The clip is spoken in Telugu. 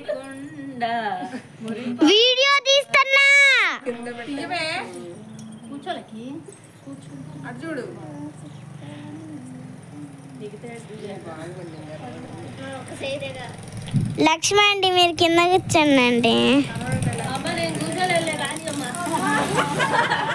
వీడియో తీస్తున్నా కూర్చోలకి అటు చూడు లక్ష్మి అండి మీరు కింద కూర్చోండి.